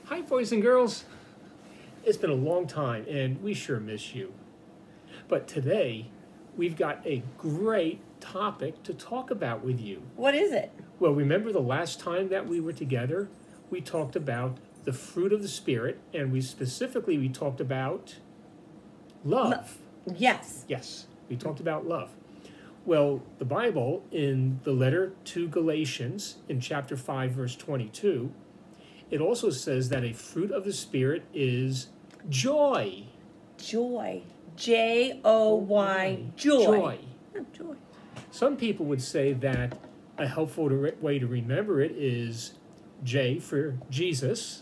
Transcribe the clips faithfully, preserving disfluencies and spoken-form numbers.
Hi, boys and girls. It's been a long time, and we sure miss you. But today, we've got a great topic to talk about with you. What is it? Well, remember the last time that we were together, we talked about the fruit of the Spirit, and we specifically, we talked about love. Lo- yes. Yes, we talked about love. Well, the Bible, in the letter to Galatians, in chapter five, verse twenty-two, it also says that a fruit of the Spirit is joy. Joy. J O Y. Joy. Joy. Oh, joy. Some people would say that a helpful to re- way to remember it is J for Jesus,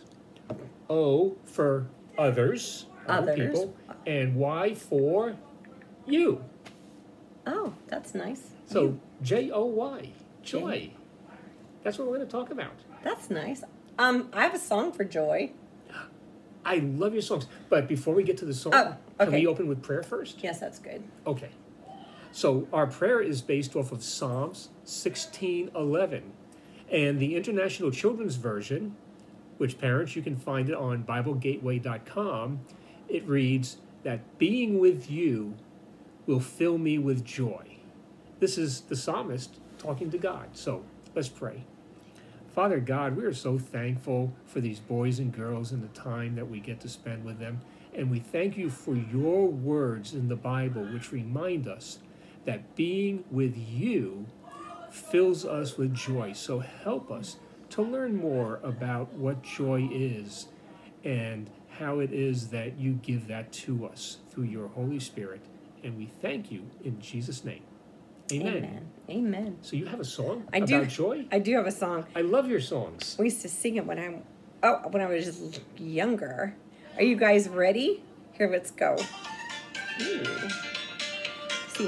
O for others, other Others. people, and Y for you. Oh, that's nice. So You. J O Y, joy. J. That's what we're going to talk about. That's nice. Um, I have a song for joy. I love your songs. But before we get to the song, Oh, can okay. we open with prayer first? Yes, that's good. Okay. So our prayer is based off of Psalms sixteen eleven. And the International Children's Version, which parents, you can find it on Bible Gateway dot com, it reads that being with you will fill me with joy. This is the psalmist talking to God. So let's pray. Father God, we are so thankful for these boys and girls and the time that we get to spend with them. And we thank you for your words in the Bible, which remind us that being with you fills us with joy. So help us to learn more about what joy is and how it is that you give that to us through your Holy Spirit. And we thank you in Jesus' name. Amen. Amen. Amen. So you have a song I about do. joy? I do have a song. I love your songs. We used to sing it when I, oh, when I was younger. Are you guys ready? Here, let's go. Ooh. See.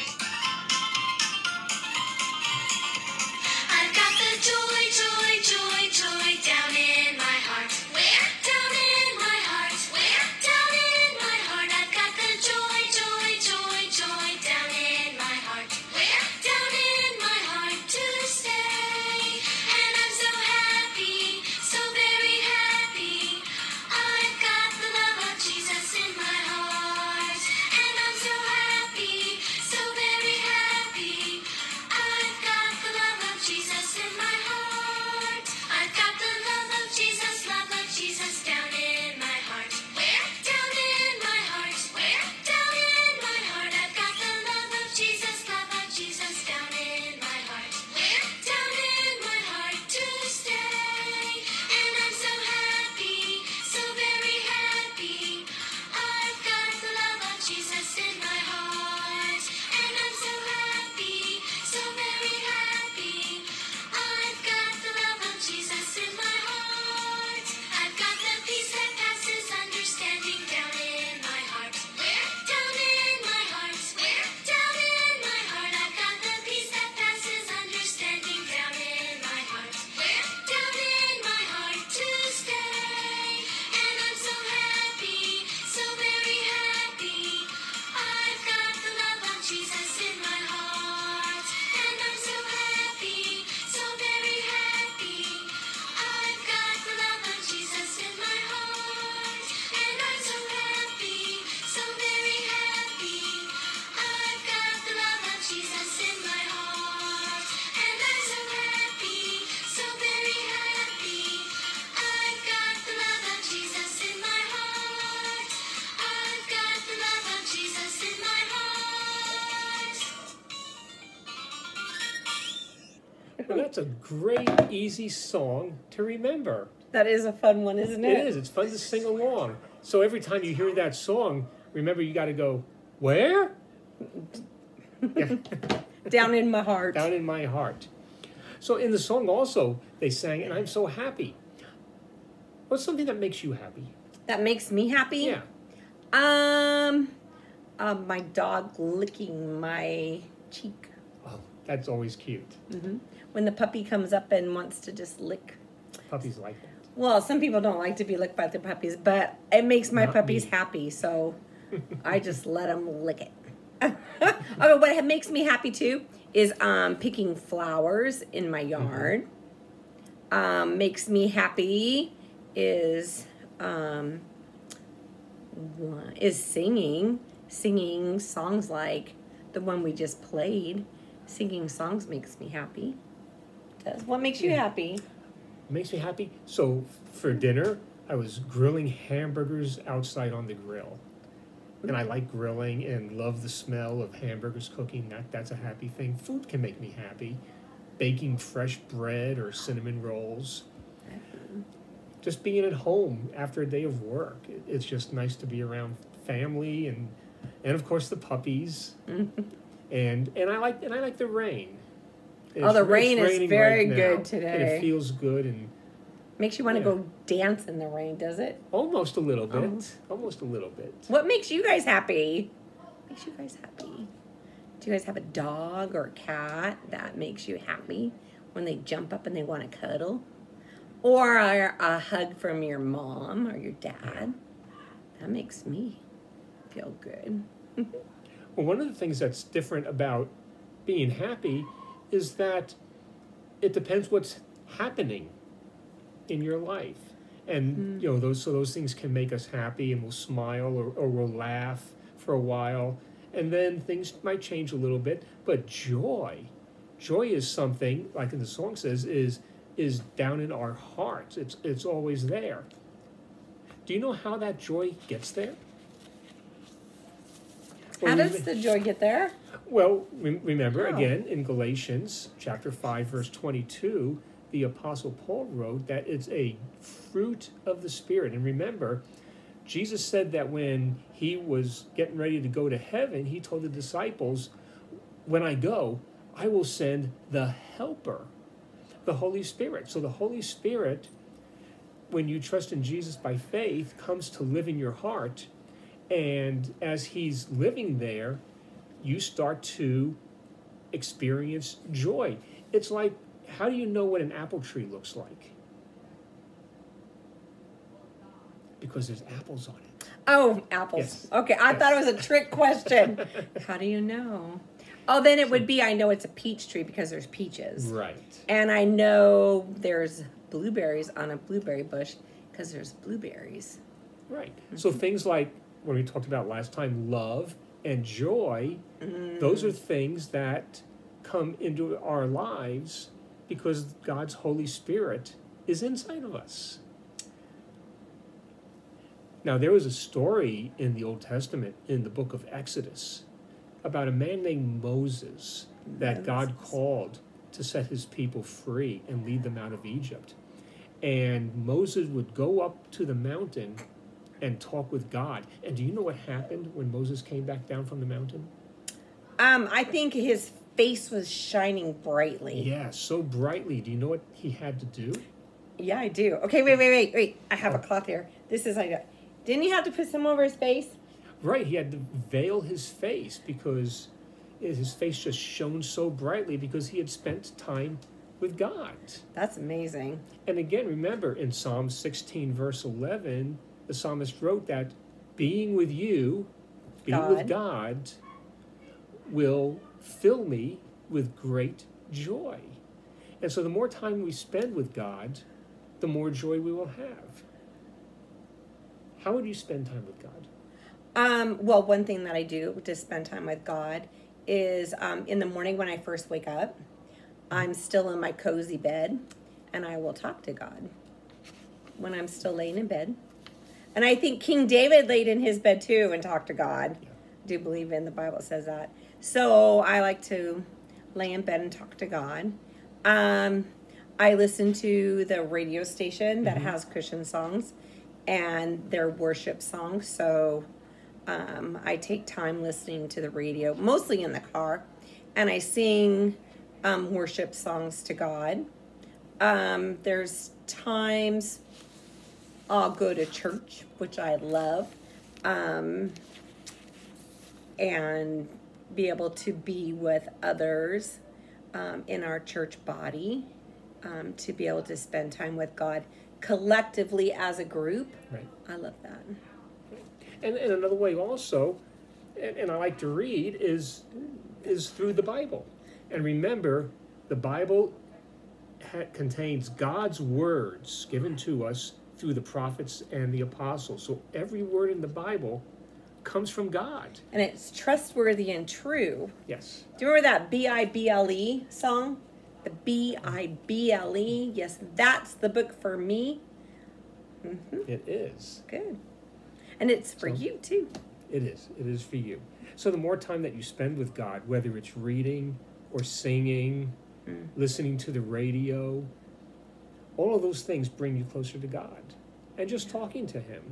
I've got the joy, joy, joy, joy down in my heart. Where? Down in my heart. Where? Down in my heart. I've got the joy, joy, joy, joy down in my heart. Where? Down in my heart to stay. And I'm so happy, so very happy. I've got the love of Jesus in my heart. And I'm so happy, so very happy. I've got the love of Jesus in my heart. I've got the love of Jesus, love of Jesus down in my heart. Where? Down in my heart. Where? Down in my heart. I've got the love of Jesus, love of Jesus down in my heart. Where? Down in my heart to stay. And I'm so happy, so very happy. I've got the love of Jesus in my heart. And I'm so happy, so very happy. I've got the love of Jesus in my heart. I've got the peace that passes understanding down in my heart. Where? Down in my heart. Where? Down in my heart. I've got the peace that passes understanding down in my heart. Where? Down in my heart to stay. And I'm so happy, so very happy. I've got the love of Jesus in my heart. And I'm so happy, so very happy. I've got the love of Jesus in my heart. And I'm so happy, so very happy. I've got the love of Jesus in my heart. And I'm so happy, so very happy. I've got the love of Jesus in my heart. I've got the love of Jesus in my heart. Well, that's a great, easy song to remember. That is a fun one, isn't it? It is. It's fun to sing along. So every time you hear that song, remember you got to go, where? Yeah. Down in my heart. Down in my heart. So in the song also, they sang, and I'm so happy. What's something that makes you happy? That makes me happy? Yeah. Um, uh, my dog licking my cheek. Oh, that's always cute. Hmm When the puppy comes up and wants to just lick. Puppies like that. Well, some people don't like to be licked by their puppies, but it makes my Not puppies me. happy, so I just let them lick it. Oh, what makes me happy too is um, picking flowers in my yard. Um, makes me happy is um, one- is singing, singing songs like the one we just played. Singing songs makes me happy. Does what makes you happy? Makes me happy. So for dinner, I was grilling hamburgers outside on the grill. And I like grilling and love the smell of hamburgers cooking. That that's a happy thing. Food can make me happy. Baking fresh bread or cinnamon rolls. Just being at home after a day of work. It, it's just nice to be around family and and of course the puppies. and and I like and I like the rain. Oh, the It's- rain it's is raining very right good now, today. And it feels good and Makes you want to Yeah. go dance in the rain, does it? almost a little bit. Oh. Almost a little bit. What makes you guys happy? Makes you guys happy? Do you guys have a dog or a cat that makes you happy when they jump up and they want to cuddle? Or a, a hug from your mom or your dad? That makes me feel good. Well, one of the things that's different about being happy is that it depends what's happening in your life. And, you know, those so those things can make us happy and we'll smile or, or we'll laugh for a while. And then things might change a little bit. But joy, joy is something, like in the song says, is is down in our hearts. It's it's always there. Do you know how that joy gets there? How Well, we- does the joy get there? Well, re- remember How? again in Galatians chapter five, verse twenty-two, the Apostle Paul wrote that it's a fruit of the Spirit. And remember, Jesus said that when he was getting ready to go to heaven, he told the disciples, when I go, I will send the Helper, the Holy Spirit. So the Holy Spirit, when you trust in Jesus by faith, comes to live in your heart. And as he's living there, you start to experience joy. It's like, how do you know what an apple tree looks like? Because there's apples on it. Oh, apples. Yes. Okay, I Yes. thought it was a trick question. How do you know? Oh, then it would be I know it's a peach tree because there's peaches. Right. And I know there's blueberries on a blueberry bush because there's blueberries. Right. So things like when we talked about last time, love and joy, those are things that come into our lives because God's Holy Spirit is inside of us. Now, there was a story in the Old Testament, in the book of Exodus, about a man named Moses that God called to set his people free and lead them out of Egypt. And Moses would go up to the mountain and talk with God. And do you know what happened when Moses came back down from the mountain? Um, I think his face was shining brightly. Yeah, so brightly. Do you know what he had to do? Yeah, I do. Okay, wait, wait, wait, wait. I have a cloth here. This is like, didn't he have to put some over his face? Right, he had to veil his face because his face just shone so brightly because he had spent time with God. That's amazing. And again, remember in Psalm sixteen, verse eleven, the psalmist wrote that being with you, being God. with God, will fill me with great joy. And so the more time we spend with God, the more joy we will have. How would you spend time with God? Um, well, one thing that I do to spend time with God is um, in the morning when I first wake up, I'm still in my cozy bed and I will talk to God when I'm still laying in bed. And I think King David laid in his bed too and talked to God. Yeah. I do believe in the Bible says that. So I like to lay in bed and talk to God. Um, I listen to the radio station that Mhm. has Christian songs and their worship songs. So um, I take time listening to the radio, mostly in the car, and I sing um, worship songs to God. Um, there's times I'll go to church, which I love, um, and be able to be with others um, in our church body, um, to be able to spend time with God collectively as a group. Right. I love that. And, and another way also, and, and I like to read, is is through the Bible. And remember, the Bible ha- contains God's words given to us through the prophets and the apostles. So every word in the Bible comes from God. And it's trustworthy and true. Yes. Do you remember that B I B L E song? The B I B L E. Yes, that's the book for me. Mm-hmm. It is. Good. And it's for So- you too. It is. It is for you. So the more time that you spend with God, whether it's reading or singing, Mm. listening to the radio, all of those things bring you closer to God. And just talking to Him,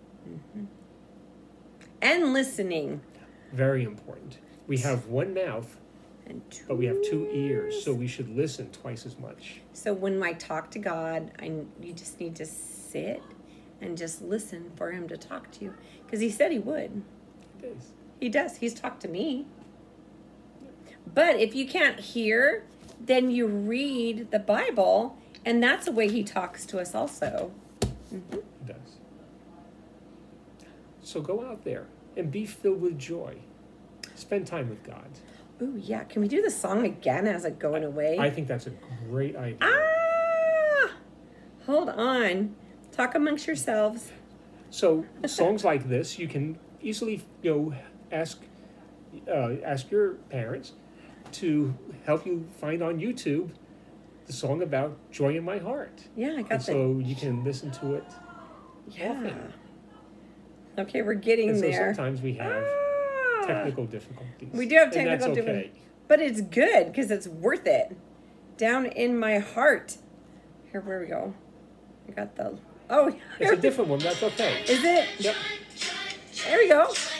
And listening. very important. We have one mouth, And two but we have two ears, so we should listen twice as much. So when I talk to God, I you just need to sit and just listen for Him to talk to you, because He said He would. It is. He does. He's talked to me. But if you can't hear, then you read the Bible, and that's the way He talks to us also. Mm-hmm. It does. So go out there and be filled with joy. Spend time with God. Ooh, yeah. Can we do the song again as it going away? I think that's a great idea. Ah! Hold on. Talk amongst yourselves. So songs like this, you can easily, you know, ask uh, ask your parents to help you find on YouTube the song about joy in my heart. Yeah, I got And that. so you can listen to it Yeah. often. Okay, we're getting And so there. sometimes we have Ah! technical difficulties. We do have and technical that's okay. difficulties. But it's good because it's worth it. Down in my heart. Here, where we go? I got the. Oh, It's a different one. That's okay. is it? Yep. There we go.